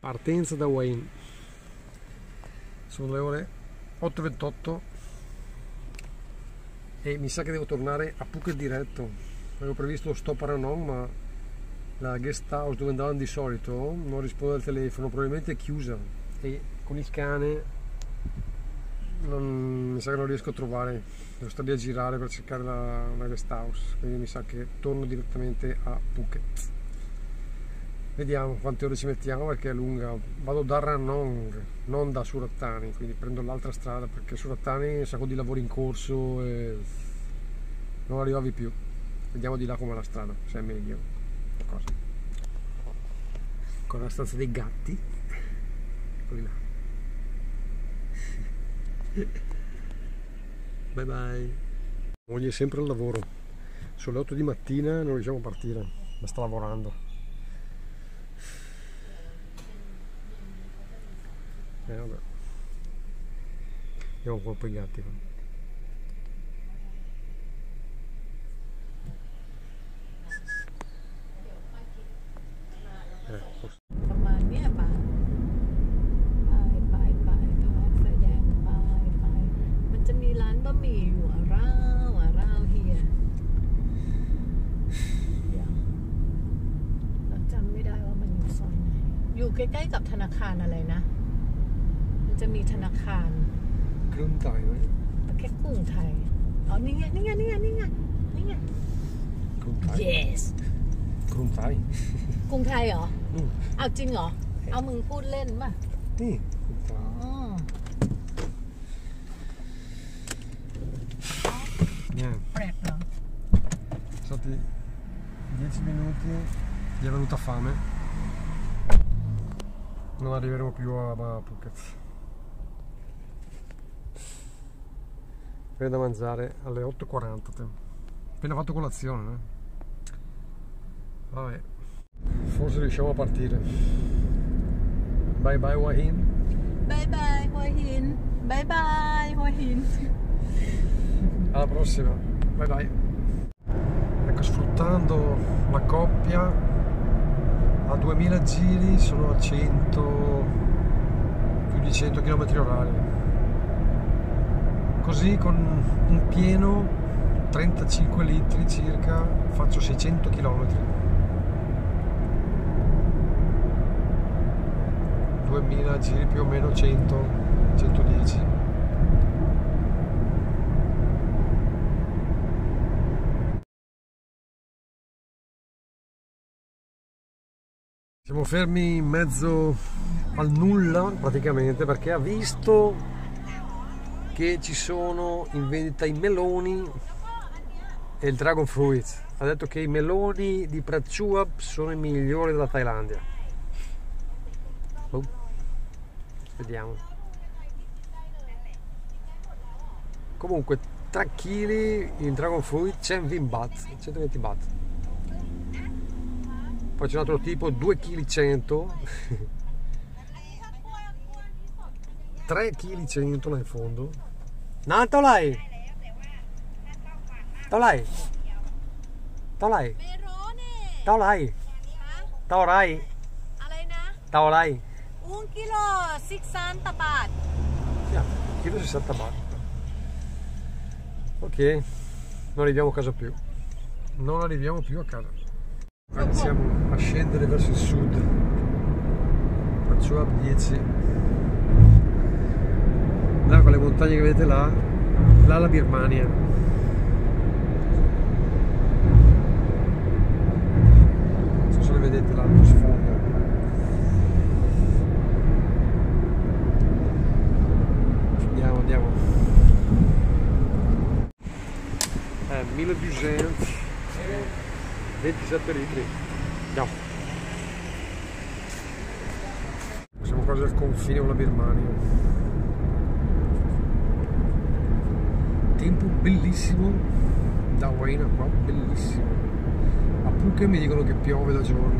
Partenza da Wayne, sono le ore 8:28 e mi sa che devo tornare a Phuket diretto. Avevo previsto lo stop a Ranong, ma la guest house dove andavamo di solito non risponde al telefono, probabilmente è chiusa, e con il cane mi sa che non riesco a trovare, devo stare lì a girare per cercare la guest house, quindi mi sa che torno direttamente a Phuket. Vediamo quante ore ci mettiamo perché è lunga. Vado da Ranong, non da Surat Thani, quindi prendo l'altra strada perché Surat Thani è un sacco di lavori in corso e non arrivavi più. Vediamo di là com'è la strada, se è meglio. Cosa? Con la stanza dei gatti. Eccoli là. Bye bye. Moglie è sempre al lavoro. Sono le 8 di mattina e non riusciamo a partire, ma sta lavorando. Vabbè. Andiamo un po' i gatti. อยู่ใกล้ๆกับธนาคารอะไรนะมันจะมีธนาคารกรุงไทยไหมแค่กรุงไทยอ๋อนี่ไงกรุงไทย yes กรุงไทยกรุงไทยเหรอเอาจริงเหรอเอามึงพูดเล่นป่ะนี่กรุงไทยแปลกเหรอ stati 10 minuti, gli è venuta fame, non arriveremo più a Phuket. Viene da mangiare alle 8:40, appena fatto colazione, Vabbè, forse riusciamo a partire. Bye bye Wahin. Bye bye Wahin. Bye bye Wahin. Alla prossima, bye bye. Ecco, sfruttando la coppia a 2000 giri sono a 100, più di 100 km/h. Così con un pieno 35 litri circa faccio 600 km. 2000 giri più o meno 100, 110. Siamo fermi in mezzo al nulla praticamente perché ha visto che ci sono in vendita i meloni e il dragon fruit. Ha detto che i meloni di Prachuap sono i migliori della Thailandia. Vediamo. Comunque 3 kg il dragon fruit 120 baht, 120 baht. Poi c'è un altro tipo 2 kg 100, 3 kg 100 là in fondo. No, tao lai? Tao lai? Tao lai? Tao lai? Tao lai? Tao lai? 1 chilo 60 baht. Chilo 60 baht. Ok, non arriviamo a casa più. Non arriviamo più a casa. Iniziamo a scendere verso il sud. Prachuap 10. Là con le montagne che vedete là la Birmania. Non so se le vedete là allo sfondo. Andiamo. 1200, 27 litri. Andiamo. Siamo quasi al confine con la Birmania. Tempo bellissimo da Wayne qua, bellissimo. A Phuket mi dicono che piove da giorni.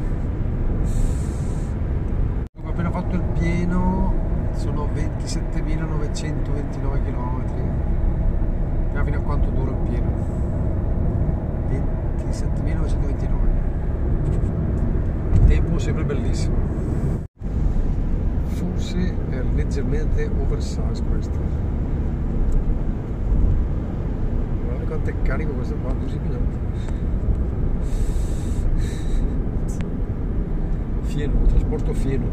Ho appena fatto il pieno, sono 27.929 km. Vediamo fino a quanto dura il pieno. 27.929. Tempo sempre bellissimo. forse è leggermente oversize questo. Guarda quanto è carico questo qua, così pigliato. Fieno, trasporto fieno.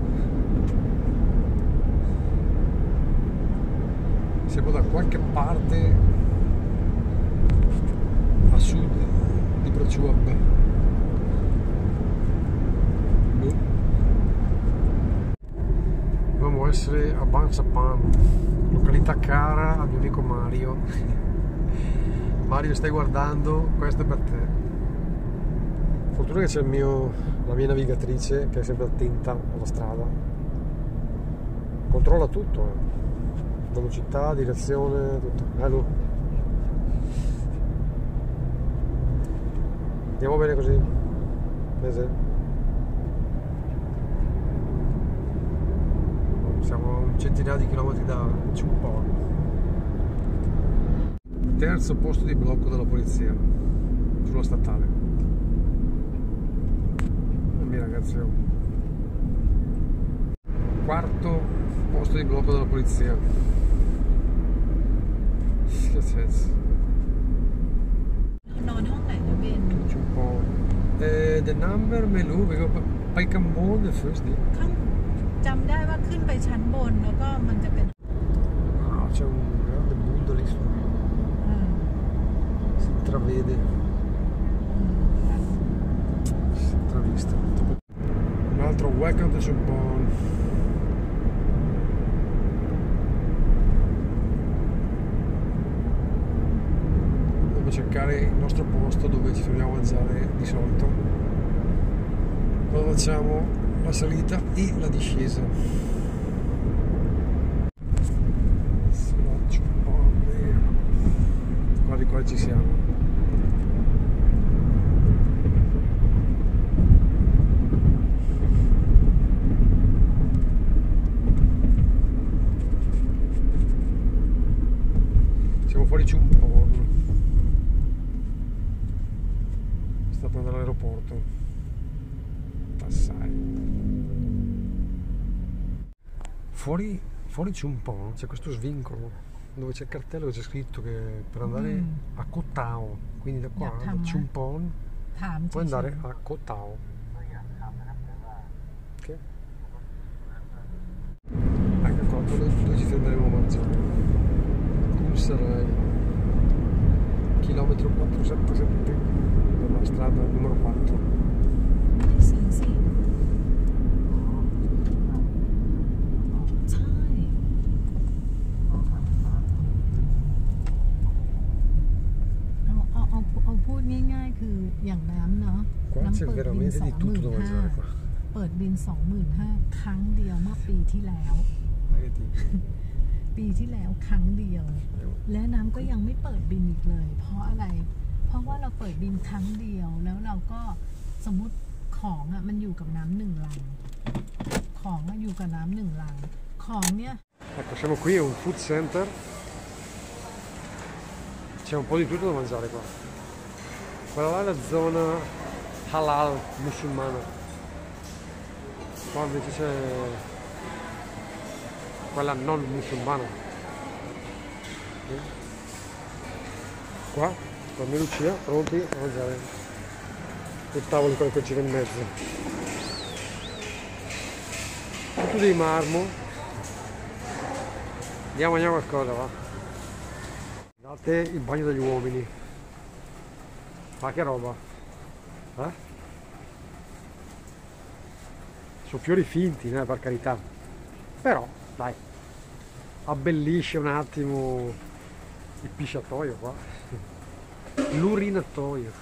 Siamo da qualche parte a sud di Prachuap. Dobbiamo essere a Bangsapan, località cara al mio amico Mario. Mario, stai guardando, questo è per te. Fortuna che c'è la mia navigatrice che è sempre attenta alla strada, controlla tutto, velocità, direzione, tutto. Bello. Andiamo bene così. Mese. Siamo a un centinaio di chilometri da Chumpon. Terzo posto di blocco della polizia sulla statale. Ragazzi, quarto posto di blocco della polizia. Che senso? นอนห้องไหนนะเบน Chumpon. The numberไม่รู้ไปกัมพูชา first day. ข้างจำได้ว่าขึ้นไปชั้นบนแล้วก็มันจะเป็น C'è un grande mondo lì su. Si intravede. Si intravista. Un altro welcome to Chumpon. Dobbiamo cercare il nostro posto dove ci fermiamo a mangiare di solito. Poi facciamo la salita e la discesa. Sulla Chumpon. Qua di qua ci siamo. Fuori Chumpon, sta per andare all'aeroporto. Passai. Fuori Chumpon c'è questo svincolo dove c'è il cartello che c'è scritto che per andare a Koh Tao, quindi da qua da Chumpon puoi andare a Koh Tao. Okay. Anche qua dove ci fermeremo a mangiare. Sarai chilometro 477 della strada numero 4. sì sìใช่เอาพูดง่ายๆคืออย่างน้ำเนาะ Qua c'è veramente di tutto da mangiare qua. เปิดบิน 25,000 ครั้งเดียวเมื่อปีที่แล้ว ปีที่แล้วครั้งเดียวและน้ำก็ยังไม่เปิดบินอีกเลยเพราะอะไรเพราะว่าเราเปิดบินครั้งเดียวแล้วเราก็สมมุติของอ่ะมันอยู่กับน้ำ1 ลังของอ่ะอยู่กับน้ำ1 ลังของเนี้ย Ecco, siamo qui, è un food center, c'è un po' di tutto da mangiare qua. Quella là è la zona halal musulmana, qua invece c'è quella non musulmana. Qua, con me Lucia, pronti a mangiare il tavolo con le cucine in mezzo. Tutto di marmo. Andiamo a mangiare qualcosa, va. Guardate il bagno degli uomini. Ma che roba. Sono fiori finti, per carità. Però dai, abbellisce un attimo il pisciatoio qua, l'urinatoio.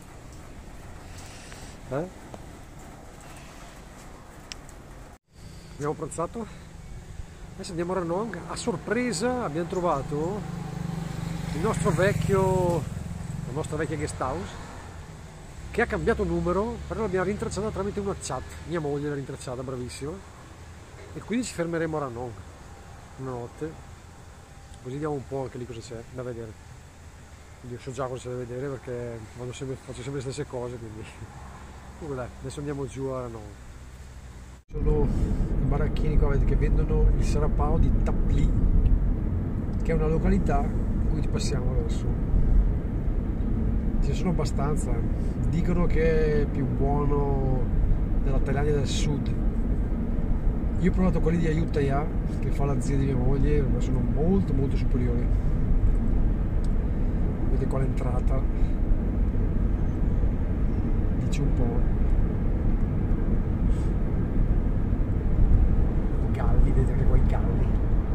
Abbiamo pranzato, adesso andiamo a Ranong. A sorpresa abbiamo trovato la nostra vecchia guest house che ha cambiato numero, però l'abbiamo rintracciata tramite una chat, mia moglie l'ha rintracciata, bravissima. E quindi ci fermeremo a Ranong una notte, così vediamo un po' anche lì cosa c'è da vedere. Io so già cosa c'è da vedere perché faccio sempre le stesse cose, quindi comunque dai, adesso andiamo giù a Ranong. Sono in baracchini qua, vedi che vendono il sarapao di Tapli, che è una località in cui ci passiamo adesso. Ce ne sono abbastanza, dicono che è più buono della Thailandia del sud. Io ho provato quelli di Ayutthaya, che fa la zia di mia moglie, ma sono molto molto superiori. Vedete qua l'entrata, dice un po'. Vedete anche qua i galli.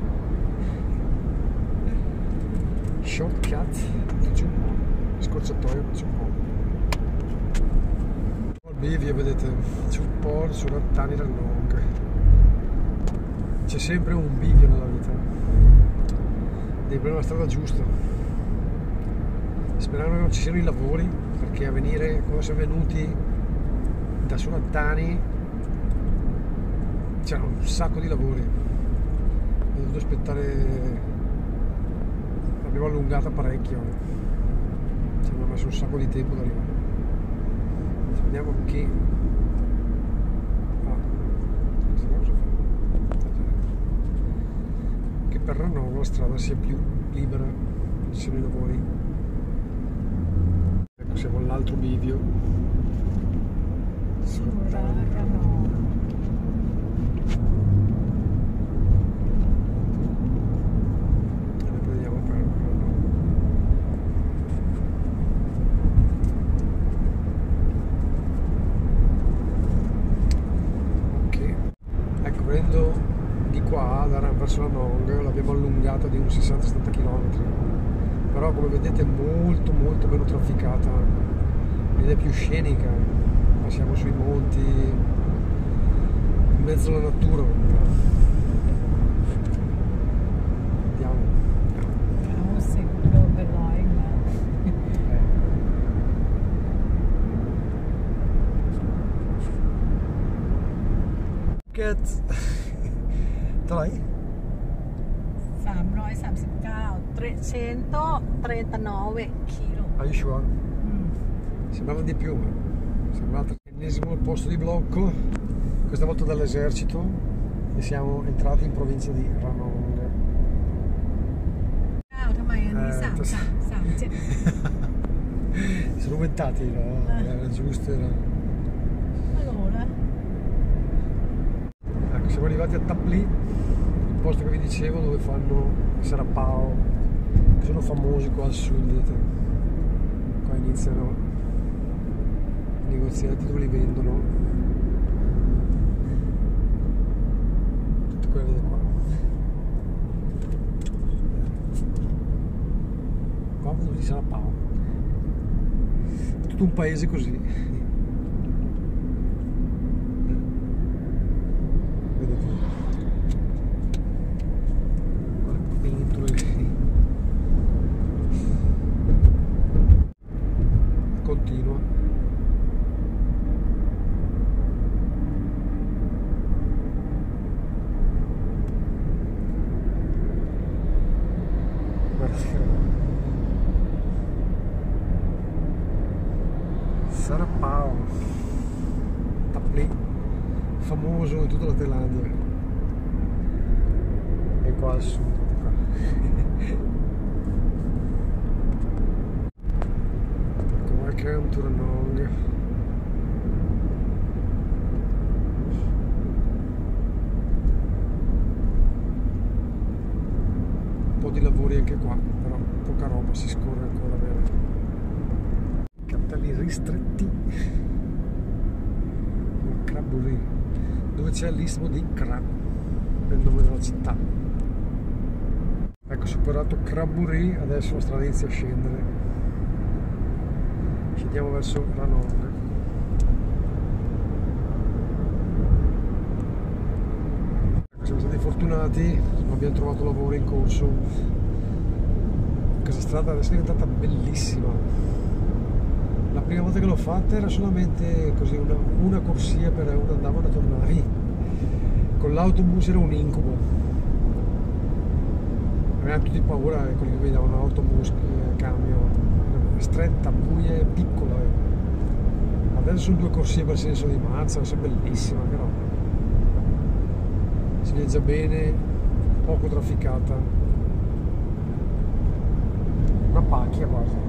Shortcut, faccio un po', scorciatoio, faccio un po'. Il bivio, vedete, c'è un po' sulla Thani Ranong. C'è sempre un bivio nella vita. Devi prendere la strada giusta. Sperando che non ci siano i lavori, perché a venire, quando siamo venuti da Surat Thani c'erano un sacco di lavori, ho dovuto aspettare, l'abbiamo allungata parecchio, ci abbiamo messo un sacco di tempo ad arrivare. Vediamo che che per Ranong la strada sia più libera, ci siano i lavori. Ecco, siamo all'altro bivio. Di qua verso la Nong l'abbiamo allungata di un 60-70 km, però come vedete è molto molto meno trafficata ed è più scenica. Siamo sui monti, in mezzo alla natura. Andiamo. Phuket.เท่าไหร่ 339 kilo. Are you sure? Sembrava di più, sembrava l'ennesimo posto di blocco, questa volta dall'esercito, e siamo entrati in provincia di Ranong. Sono aumentati, no? Era giusto, era... Allora. Ecco, siamo arrivati a Tapli, il posto che vi dicevo dove fanno i sarapao, che sono famosi qua al sud, vedete? Qua iniziano i negoziati dove li vendono. Tutte quelle vedete qua. Qua vedo i sarapao. Tutto un paese così. Continua. Sarapao, Tapli, famoso in tutta la Thailandia, e qua al sud, qua. Welcome to Ranong. Un po' di lavori anche qua, però poca roba, si scorre ancora bene. Cartelli ristretti. Il Kraburi, dove c'è l'istmo di Kra, il nome della città. Ecco, superato Kraburi, adesso la strada inizia a scendere. Scendiamo verso Ranong. Siamo stati fortunati, abbiamo trovato lavoro in corso. Questa strada adesso è diventata bellissima. La prima volta che l'ho fatta era solamente così una corsia per una andava e una tornavi. Con l'autobus era un incubo. Avevamo tutti paura, quelli che guidavano autobus, camion. Stretta, buia e piccola. Adesso sono due corsie per senso di marcia, è bellissima, però cileggia bene, poco trafficata, una pacchia quasi.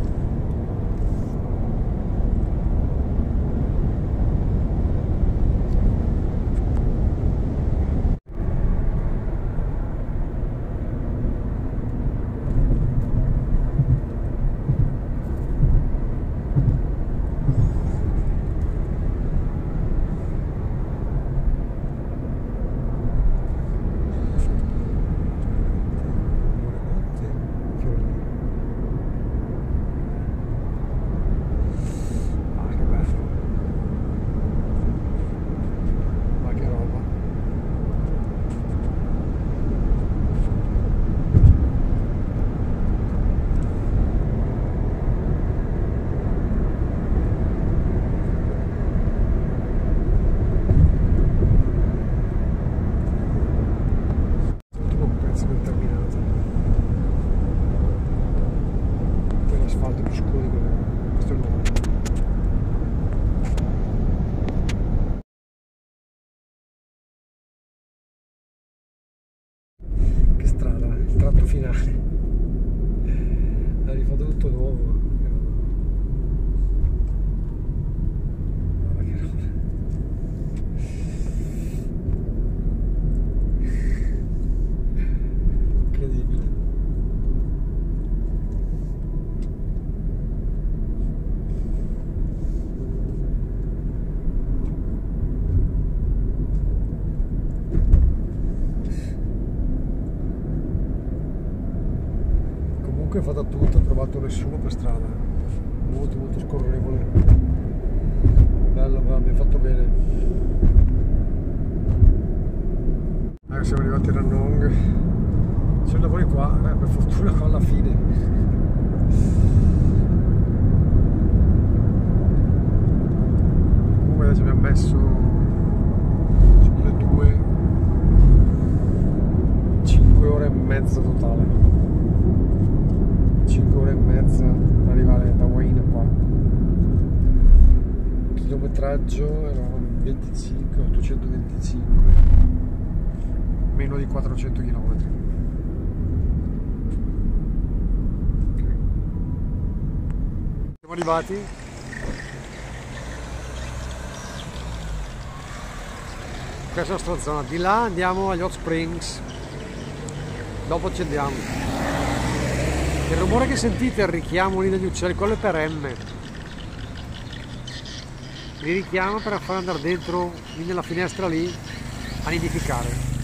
L'asfalto più scuro di quello, questo è il nuovo. Che strada, il tratto finale, ha rifatto tutto nuovo. Guarda che roba. Incredibile. Comunque è fatta tutta, ho trovato nessuno per strada, molto scorrevole, bello, abbiamo fatto bene. Ecco, siamo arrivati a Ranong, c'è un lavoro qua, per fortuna qua alla fine. Comunque ci abbiamo messo sulle 5 ore e mezza totale. 5 ore e mezza per arrivare da Huayna qua. Il chilometraggio era 25, 825, meno di 400 km. Okay. Siamo arrivati. Questa è la nostra zona. Di là andiamo agli Hot Springs. Dopo ci andiamo. Il rumore che sentite è il richiamo lì degli uccelli, quello è per M. Li richiama per far andare dentro lì nella finestra lì a nidificare.